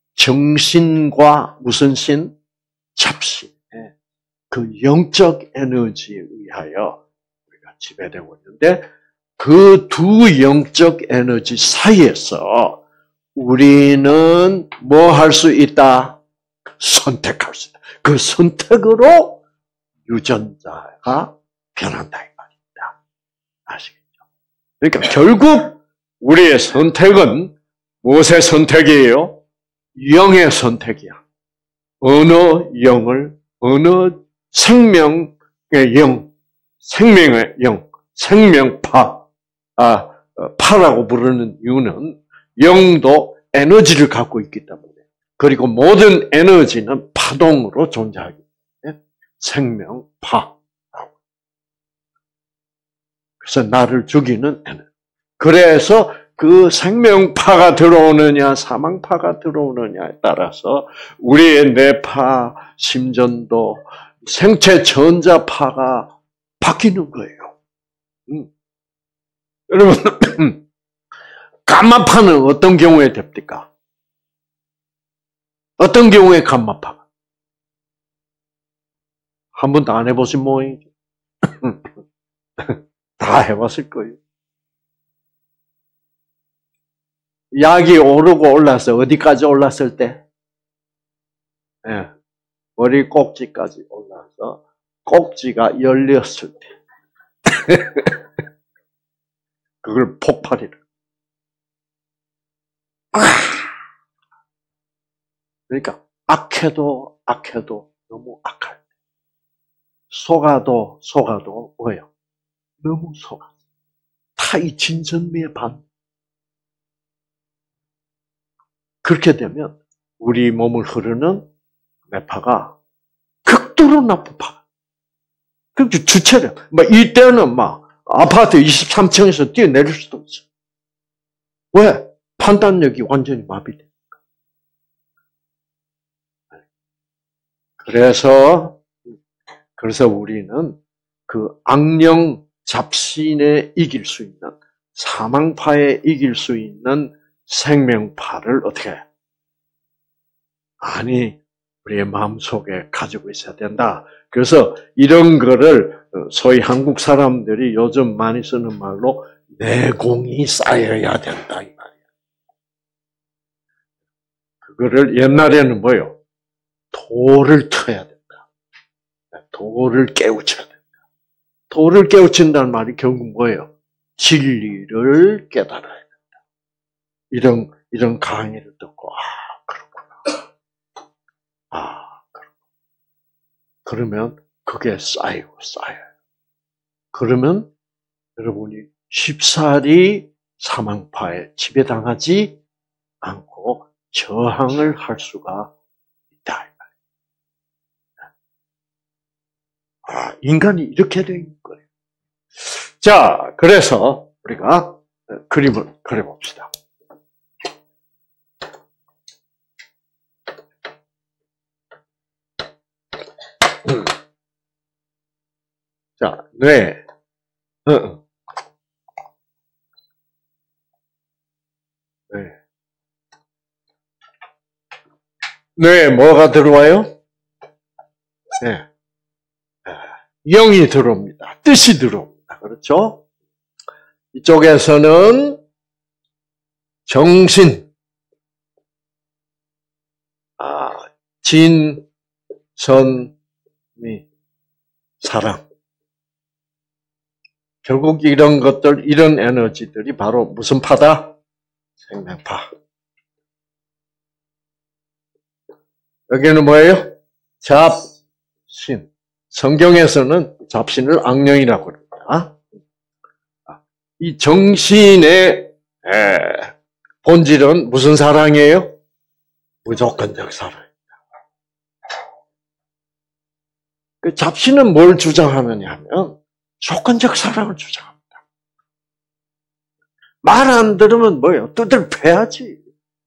정신과 무슨 신? 잡신의 그 영적 에너지에 의하여 우리가 지배되고 있는데 그 두 영적 에너지 사이에서 우리는 뭐 할 수 있다? 선택할 수 있다. 그 선택으로 유전자가 변한다 이 말이에요. 아시겠죠? 그러니까 결국 우리의 선택은 무엇의 선택이에요? 영의 선택이야. 어느 영을, 어느 생명의 영, 생명의 영, 생명파, 아, 파라고 부르는 이유는 영도 에너지를 갖고 있기 때문에. 그리고 모든 에너지는 파동으로 존재하기 때문에 생명파. 그래서 나를 죽이는 에너지. 그래서 그 생명파가 들어오느냐, 사망파가 들어오느냐에 따라서 우리의 뇌파, 심전도, 생체 전자파가 바뀌는 거예요. 음. 여러분, 감마파는 어떤 경우에 됩니까? 어떤 경우에 감마파가? 한 번도 안 해보신 모양이죠. 다 해봤을 거예요. 약이 오르고 올라서 어디까지 올랐을 때? 네. 머리 꼭지까지 올라서 꼭지가 열렸을 때. 그걸 폭발이라. 그러니까 악해도 악해도 너무 악할 때. 속아도 속아도 뭐예요? 너무 속아. 타이 진선미의 반. 그렇게 되면 우리 몸을 흐르는 뇌파가 극도로 나쁜 파. 그렇게 주체를, 막 이때는 막 아파트 이십삼 층에서 뛰어내릴 수도 없어. 왜? 판단력이 완전히 마비돼. 그래서, 그래서 우리는 그 악령 잡신에 이길 수 있는, 사망파에 이길 수 있는 생명파를 어떻게 해? 아니, 우리의 마음속에 가지고 있어야 된다. 그래서 이런 거를 소위 한국 사람들이 요즘 많이 쓰는 말로 내공이 쌓여야 된다 이 말이야. 그거를 옛날에는 뭐예요? 도를 터야 된다. 도를 깨우쳐야 된다. 도를 깨우친다는 말이 결국 뭐예요? 진리를 깨달아야 된다. 이런 이런 강의를 듣고 아 그렇구나. 아 그렇구나. 그러면 그게 쌓이고 쌓여요. 그러면 여러분이 쉽사리 사망파에 지배당하지 않고 저항을 할 수가 있다. 아, 인간이 이렇게 된 거예요. 자, 그래서 우리가 그림을 그려봅시다. 자, 뇌. 어, 뇌. 뇌에 뭐가 들어와요? 네. 영이 들어옵니다. 뜻이 들어옵니다. 그렇죠? 이쪽에서는 정신, 아, 진, 선, 미, 사랑. 결국 이런 것들, 이런 에너지들이 바로 무슨 파다? 생명파. 여기는 뭐예요? 잡신. 성경에서는 잡신을 악령이라고 그럽니다. 이 정신의 본질은 무슨 사랑이에요? 무조건적 사랑입니다. 그 잡신은 뭘 주장하느냐 하면 조건적 사랑을 주장합니다. 말 안 들으면 뭐예요? 두들 패야지.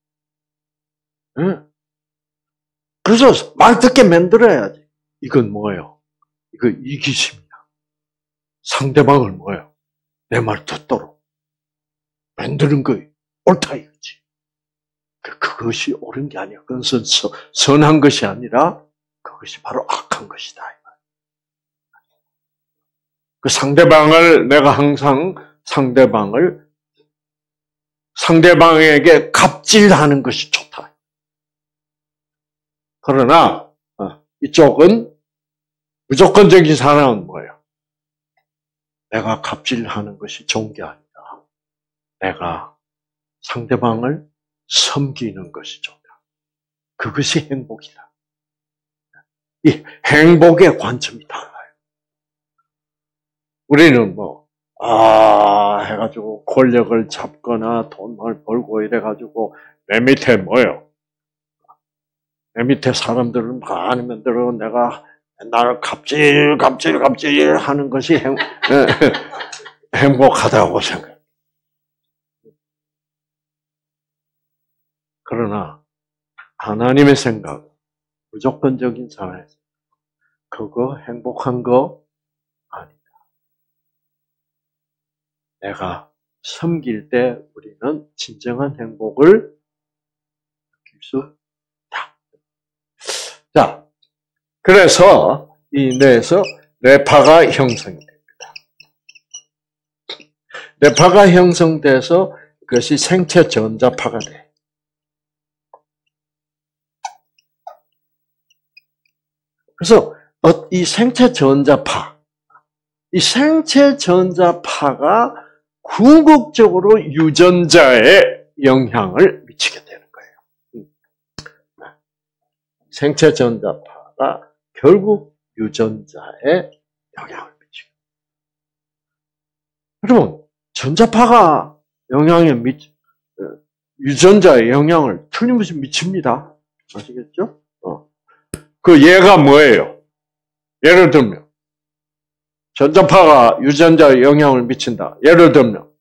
응? 그래서 말 듣게 만들어야지. 이건 뭐예요? 이거 이기심이야. 상대방을 뭐예요? 내 말 듣도록 만드는 거 옳다 이거지. 그것이 옳은 게 아니야. 그것은 선한 것이 아니라 그것이 바로 악한 것이다. 그 상대방을 내가 항상 상대방을 상대방에게 갑질하는 것이 좋다. 그러나 이쪽은 무조건적인 사랑은 뭐예요? 내가 갑질하는 것이 좋은 게 아니다. 내가 상대방을 섬기는 것이 좋다. 그것이 행복이다. 이 행복의 관점이 달라요. 우리는 뭐, 아, 해가지고 권력을 잡거나 돈을 벌고 이래가지고 내 밑에 뭐예요? 내 밑에 사람들은 많이 만들어 내가 나를 갑질, 갑질, 갑질 하는 것이 행, 행복하다고 생각해요. 그러나 하나님의 생각, 무조건적인 사회에서 그거 행복한 거 아니다. 내가 섬길 때 우리는 진정한 행복을 느낄 수 있다. 자, 그래서 이 뇌에서 뇌파가 형성이 됩니다. 뇌파가 형성돼서 그것이 생체 전자파가 돼. 그래서 이 생체 전자파, 이 생체 전자파가 궁극적으로 유전자에 영향을 미치게 되는 거예요. 생체 전자파가 결국 유전자에 영향을 미치고. 여러분, 전자파가 영향에 미치, 유전자에 영향을 틀림없이 미칩니다. 아시겠죠? 어. 그 예가 뭐예요? 예를 들면, 전자파가 유전자에 영향을 미친다. 예를 들면,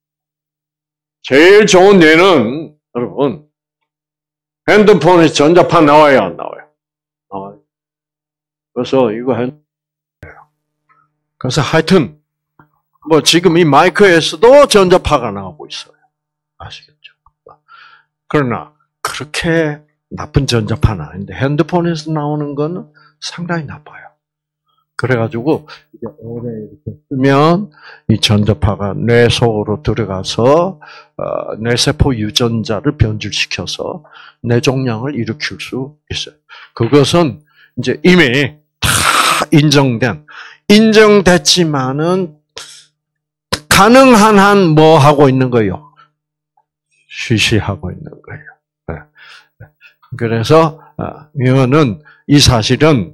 제일 좋은 예는, 여러분, 핸드폰에 전자파 나와요, 안 나와요? 나와요. 그래서 이거 핸 그래서 하여튼, 뭐 지금 이 마이크에서도 전자파가 나오고 있어요. 아시겠죠? 그러나, 그렇게 나쁜 전자파는 아닌데, 핸드폰에서 나오는 거는 상당히 나빠요. 그래가지고, 이게 오래 이렇게 쓰면, 이 전자파가 뇌 속으로 들어가서, 어, 뇌세포 유전자를 변질시켜서 뇌종양을 일으킬 수 있어요. 그것은 이제 이미 다 인정된, 인정됐지만은, 가능한 한 뭐 하고 있는 거예요? 쉬쉬하고 있는 거예요. 네. 그래서, 이거는, 이 사실은,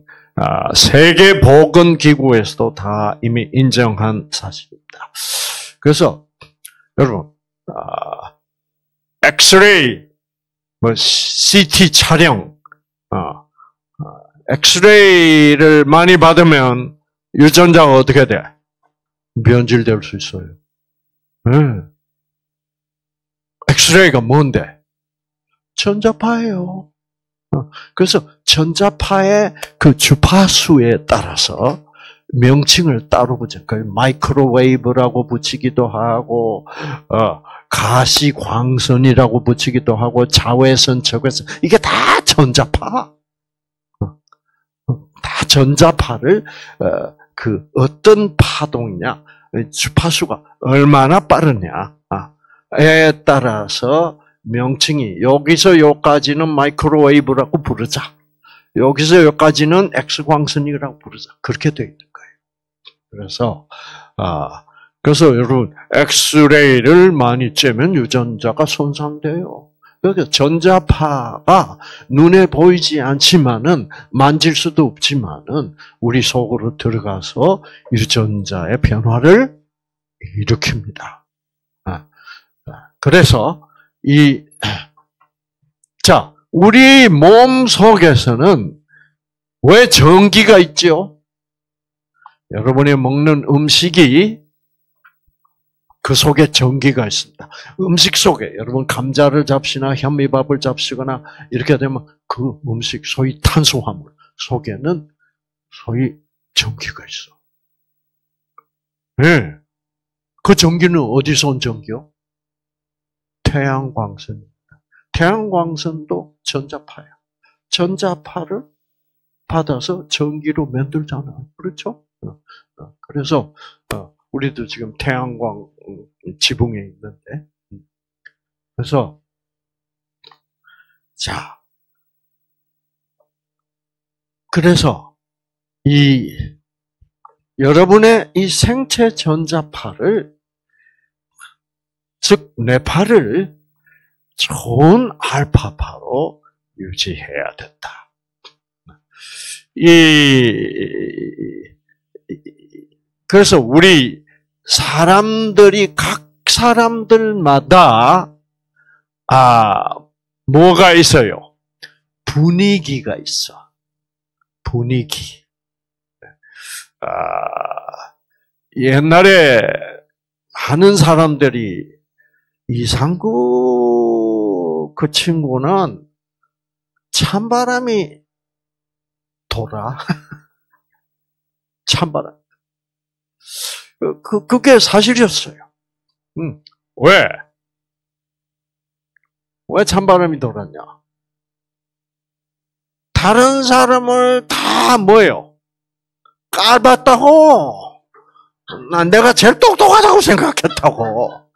세계보건기구에서도 다 이미 인정한 사실입니다. 그래서, 여러분, 엑스레이, 뭐, 씨티 촬영, 엑스레이를 많이 받으면 유전자가 어떻게 돼? 변질될 수 있어요. 네. 엑스레이가 뭔데? 전자파예요. 그래서 전자파의 그 주파수에 따라서 명칭을 따로 붙여. 그 마이크로웨이브라고 붙이기도 하고, 어, 가시광선이라고 붙이기도 하고, 자외선, 적외선 이게 다 전자파. 다 전자파를 어, 그 어떤 파동이냐, 주파수가 얼마나 빠르냐에 따라서. 명칭이 여기서 여기까지는 마이크로웨이브라고 부르자. 여기서 여기까지는 엑스광선이라고 부르자. 그렇게 되어 있는 거예요. 그래서 아 그래서 여러분 엑스레이를 많이 쬐면 유전자가 손상돼요. 그러니까 전자파가 눈에 보이지 않지만은 만질 수도 없지만은 우리 속으로 들어가서 유전자의 변화를 일으킵니다. 아, 그래서 이, 자, 우리 몸 속에서는 왜 전기가 있죠? 여러분이 먹는 음식이 그 속에 전기가 있습니다. 음식 속에, 여러분 감자를 잡시나 현미밥을 잡시거나 이렇게 되면 그 음식, 소위 탄수화물 속에는 소위 전기가 있어. 네. 그 전기는 어디서 온 전기요? 태양광선입니다. 태양광선도 전자파야. 전자파를 받아서 전기로 만들잖아요. 그렇죠? 그래서 우리도 지금 태양광 지붕에 있는데, 그래서 자, 그래서 이 여러분의 이 생체 전자파를, 즉 뇌파를 좋은 알파파로 유지해야 된다. 이 그래서 우리 사람들이 각 사람들마다 아 뭐가 있어요? 분위기가 있어. 분위기. 아, 옛날에 하는 사람들이 이상구 그 친구는 찬바람이 돌아. 찬바람. 그, 그게 사실이었어요. 응. 왜? 왜 찬바람이 돌았냐? 다른 사람을 다 뭐예요? 깔봤다고. 난 내가 제일 똑똑하다고 생각했다고.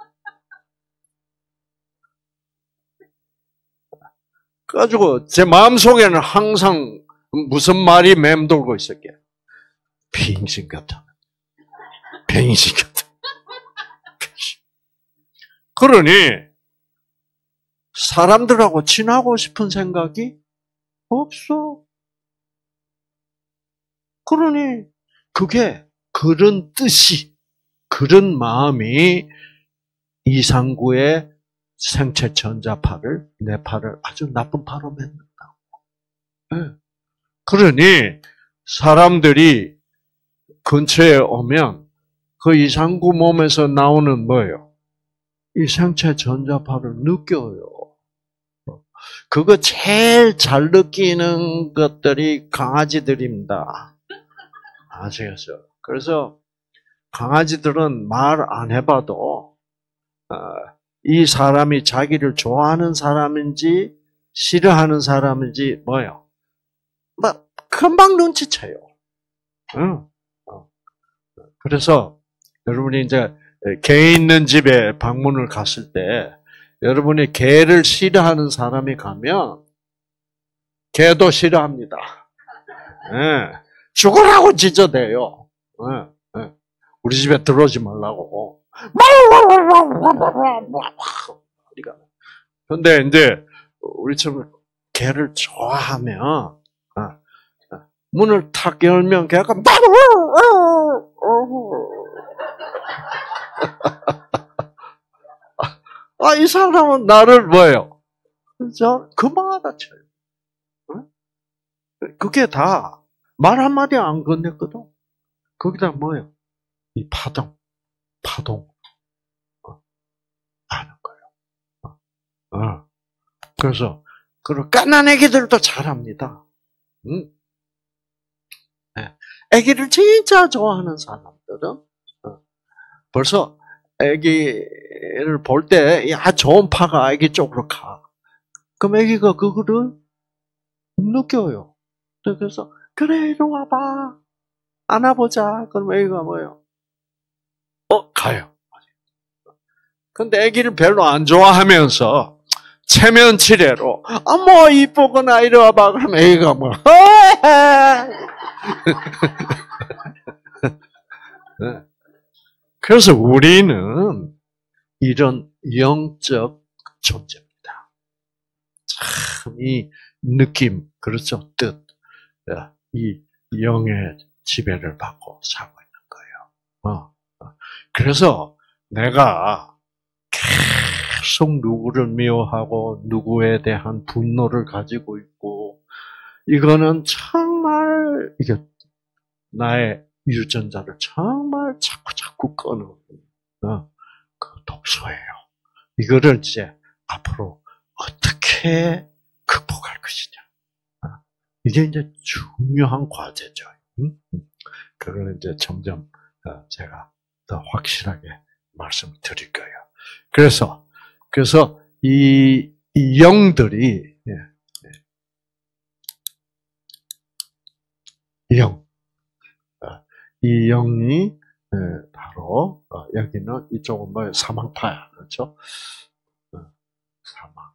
그래가지고 제 마음속에는 항상 무슨 말이 맴돌고 있었게. 빙신 같아. 빙신 같아. 빙신. 그러니 사람들하고 친하고 싶은 생각이 없어. 그러니 그게 그런 뜻이, 그런 마음이 이상구의 생체 전자파를, 뇌파를 아주 나쁜 파로 만든다. 네. 그러니 사람들이 근처에 오면 그 이상구 몸에서 나오는 뭐예요? 이 생체 전자파를 느껴요. 그거 제일 잘 느끼는 것들이 강아지들입니다. 아시겠어요? 그래서 강아지들은 말 안 해봐도 이 사람이 자기를 좋아하는 사람인지 싫어하는 사람인지 뭐요? 막 금방 눈치채요. 응. 그래서 여러분이 이제 개 있는 집에 방문을 갔을 때 여러분이 개를 싫어하는 사람이 가면 개도 싫어합니다. 네. 죽으라고 짖어대요. 네. 네. 우리 집에 들어오지 말라고. 그런데 이제 우리처럼 개를 좋아하면 문을 탁 열면 걔가 아, 이 사람은 나를 뭐예요? 그죠? 그만 알아쳐요. 그게 다 말 한마디 안 건넸거든. 거기다 뭐예요? 이 파동, 파동. 어, 아는 거예요. 어, 어. 그래서, 그리고 깐난 애기들도 잘합니다. 응? 네. 애기를 진짜 좋아하는 사람들은, 어, 벌써 애기를 볼 때, 야, 좋은 파가 애기 쪽으로 가. 그럼 애기가 그거를 느껴요. 그래서, 그래, 이리 와봐. 안아보자. 그럼 애기가 뭐예요? 어, 가요. 근데 애기를 별로 안 좋아하면서, 체면치레로, 어머, 이쁘구나, 이리 와봐. 그럼 애기가 뭐, 네. 그래서 우리는 이런 영적 존재입니다. 참, 이 느낌, 그렇죠? 뜻. 이 영의 지배를 받고 살고 있는 거예요. 그래서 내가 계속 누구를 미워하고 누구에 대한 분노를 가지고 있고, 이거는 정말, 이게 나의 유전자를 정말 자꾸 자꾸 꺼는 그 독소예요. 이거를 이제 앞으로 어떻게 극복할 것이냐. 이게 이제 중요한 과제죠. 그걸 이제 점점 제가 더 확실하게 말씀을 드릴 거예요. 그래서, 그래서 이, 이 영들이, 영, 이 영이 바로 여기는 이쪽은 뭐 사망파야, 그렇죠? 사망.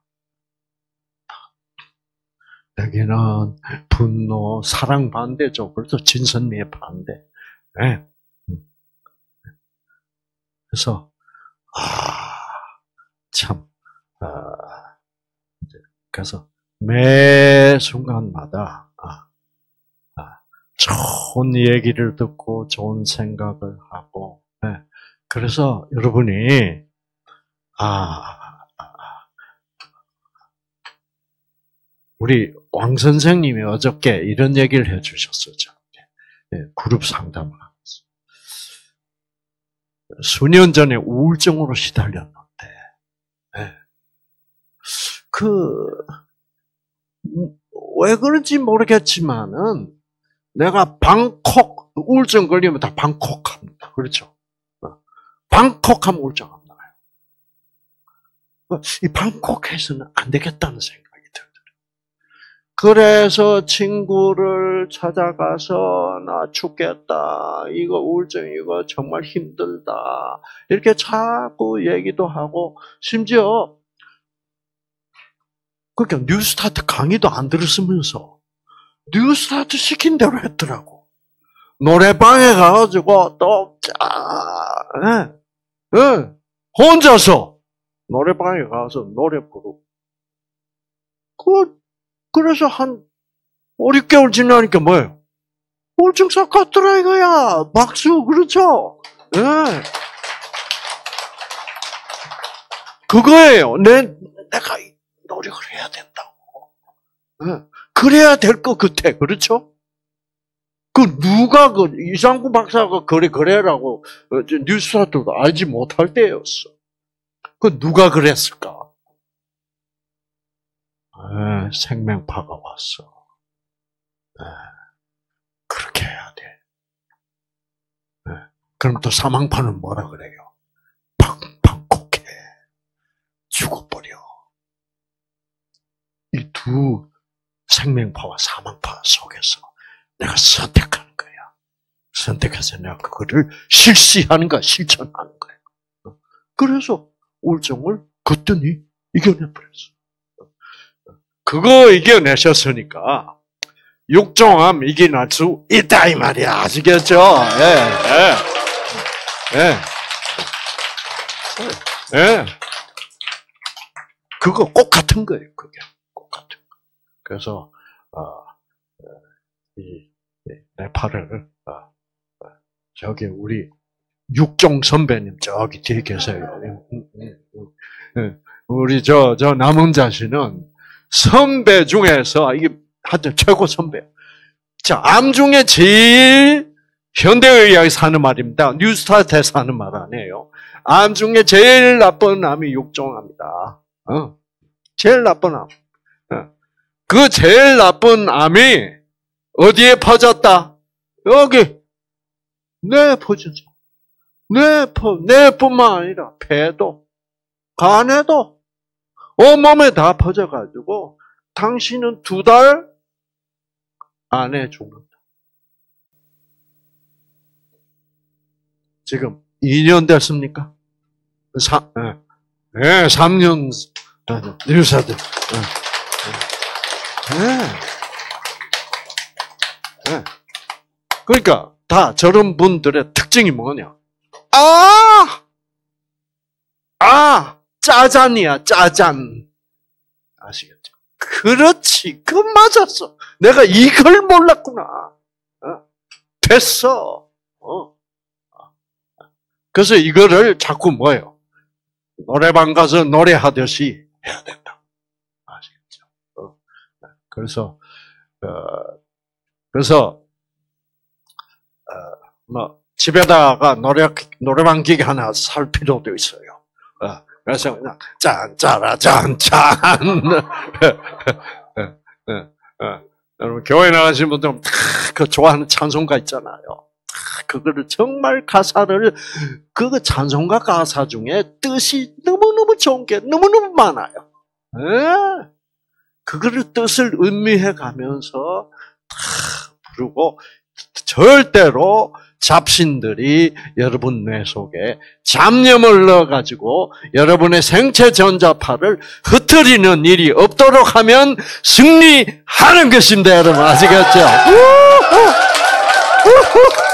여기는 분노, 사랑 반대죠. 그래서 진선미의 반대. 네. 그래서 아, 참, 아, 그래서 매 순간마다 아, 아, 좋은 얘기를 듣고 좋은 생각을 하고, 네. 그래서 여러분이 아, 우리 왕 선생님이 어저께 이런 얘기를 해주셨어요. 네, 그룹 상담을 하면서 수년 전에 우울증으로 시달렸는데, 네. 그, 왜 그런지 모르겠지만은, 내가 방콕, 우울증 걸리면 다 방콕 합니다. 그렇죠? 방콕 하면 우울증 안 나요. 이 방콕해서는 안 되겠다는 생각이 들어요. 그래서 친구를 찾아가서, 나 죽겠다. 이거 우울증, 이거 정말 힘들다. 이렇게 자꾸 얘기도 하고, 심지어, 그러니까 뉴스타트 강의도 안 들었으면서 뉴스타트 시킨 대로 했더라고. 노래방에 가가지고 또 짜, 예, 예, 혼자서 노래방에 가서 노래 부르고. 그 그래서 한 오, 육 개월 지나니까 뭐예요? 우울증 싹 갔더라 이거야. 박수, 그렇죠? 예. 그거예요. 내 내가 노력을 해야 된다고. 네. 그래야 될 것 같아. 그렇죠? 그 누가 그 이상구 박사가 그래 그래라고 뉴스타트도 알지 못할 때였어. 그 누가 그랬을까? 네, 생명파가 왔어. 네. 그렇게 해야 돼. 네. 그럼 또 사망파는 뭐라 그래요? 팡팡콕해. 죽어버려. 이 두 생명파와 사망파 속에서 내가 선택하는 거야. 선택해서 내가 그거를 실시하는 거야, 실천하는 거야. 그래서 우울증을 그랬더니 이겨내버렸어. 그거 이겨내셨으니까 육종암 이겨낼 수 있다 이 말이야. 아시겠죠? 예, 예, 예. 예. 그거 꼭 같은 거예요, 그게. 그래서 어, 이 네팔을 어, 저기 우리 육종 선배님 저기 뒤에 계세요. 우리 저 저 남은자 씨는 선배 중에서 이게 하여튼 최고 선배. 자, 암 중에 제일 현대의학에서 하는 말입니다. 뉴스타트에서 하는 말 아니에요. 암 중에 제일 나쁜 암이 육종암이다. 어, 제일 나쁜 암. 그 제일 나쁜 암이 어디에 퍼졌다? 여기. 뇌에 퍼졌죠. 뇌에 퍼, 뇌뿐만 아니라 폐도, 간에도, 온몸에 다 퍼져가지고 당신은 두 달 안에 죽는다. 지금 이 년 됐습니까? 사, 예, 네, 삼 년, 뉴스타트. 네. 네. 그러니까 다 저런 분들의 특징이 뭐냐? 아, 아, 짜잔이야, 짜잔. 아시겠죠? 그렇지, 그 맞았어. 내가 이걸 몰랐구나. 어? 됐어. 어. 그래서 이거를 자꾸 뭐예요? 노래방 가서 노래하듯이 해야 된다. 아시겠죠? 어. 그래서 어, 그래서 어, 뭐 집에다가 노래 노래방 기계 하나 살 필요도 있어요. 어, 그래서 그냥 짠 짜라 짠 짠. 여러분 교회 나가신 분들은 다 그 좋아하는 찬송가 있잖아요. 그거를 정말 가사를 그 찬송가 가사 중에 뜻이 너무 너무 좋은 게 너무 너무 많아요. 에? 그거를 뜻을 음미해 가면서 다 부르고 절대로 잡신들이 여러분 뇌 속에 잡념을 넣어가지고 여러분의 생체 전자파를 흩트리는 일이 없도록 하면 승리하는 것입니다. 여러분 아시겠죠?